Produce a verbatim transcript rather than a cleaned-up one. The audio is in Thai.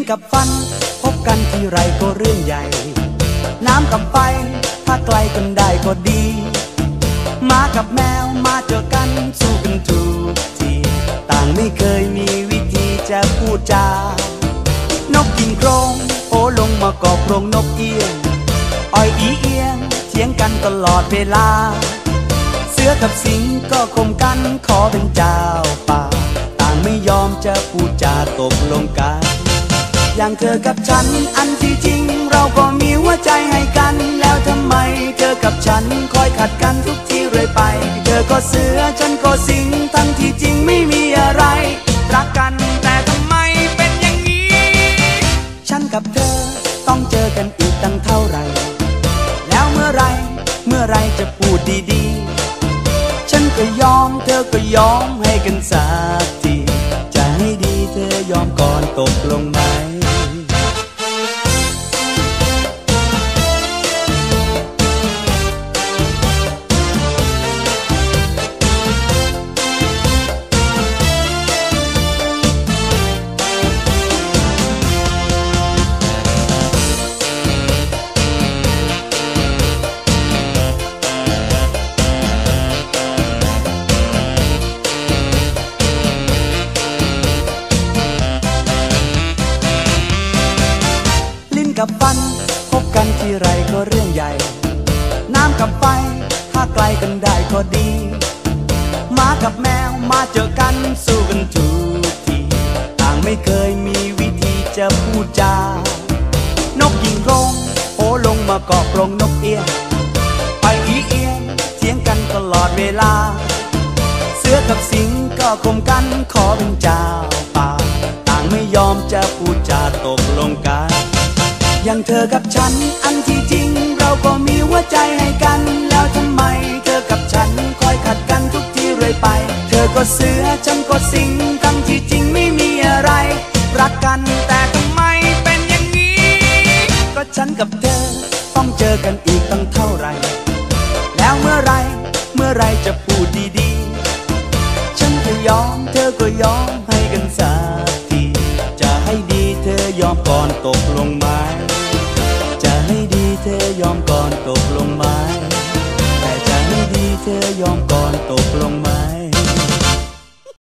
กับฟันพบกันที่ไรก็เรื่องใหญ่น้ำกับไฟถ้าไกลกันได้ก็ดีหมากับแมวมาเจอกันสู้กันทุกทีต่างไม่เคยมีวิธีจะพูดจานกกินโครงโอลงมาเกาะโครงนกเอี้ยงอ้อยอีเอียงเถียงกันตลอดเวลาเสือกับสิงก็คมกันขอเป็นเจ้าป่าต่างไม่ยอมจะพูดจาตกลงกันอย่างเธอกับฉันอันที่จริงเราก็มีหัวใจให้กันแล้วทำไมเธอกับฉันคอยขัดกันทุกทีเรื่อยไปเธอก็เสือฉันก็สิงทั้งที่จริงไม่มีอะไรรักกันแต่ทำไมเป็นอย่างนี้ฉันกับเธอต้องเจอกันอีกตั้งเท่าไหร่แล้วเมื่อไรเมื่อไรจะพูดดีๆฉันก็ยอมเธอก็ยอมให้กันสักทีจะให้ดีเธอยอมก่อนตกลงไหมกับฟันพบกันที่ไรก็เรื่องใหญ่น้ำกับไฟถ้าไกลกันได้ก็ดีหมากับแมวมาเจอกันสู้กันทุกทีต่างไม่เคยมีวิธีจะพูดจานกยิงโรงโผลงมาเกาะกรงนกเอี้ยงไปอีเอียงเถียงกันตลอดเวลาเสือกับสิงก็คมกันขอเป็นเจ้าป่าต่างไม่ยอมจะพูดจาตกลงกันอย่างเธอกับฉันอันที่จริงเราก็มีหัวใจให้กันแล้วทำไมเธอกับฉันคอยขัดกันทุกทีเรื่อยไปเธอก็เสือฉันก็สิงทั้งที่จริงไม่มีอะไรรักกันแต่ทำไมเป็นอย่างนี้ก็ฉันกับเธอต้องเจอกันอีกตั้งเท่าไหร่แล้วเมื่อไรเมื่อไรจะพูดดีๆฉันก็ยอมเธอก็ยอมให้กันสักทีจะให้ดีเธอยอมก่อนตกลงไหมจะให้ดีเธอยอมก่อนตกลงไหมแต่จะให้ดีเธอยอมก่อนตกลงไหม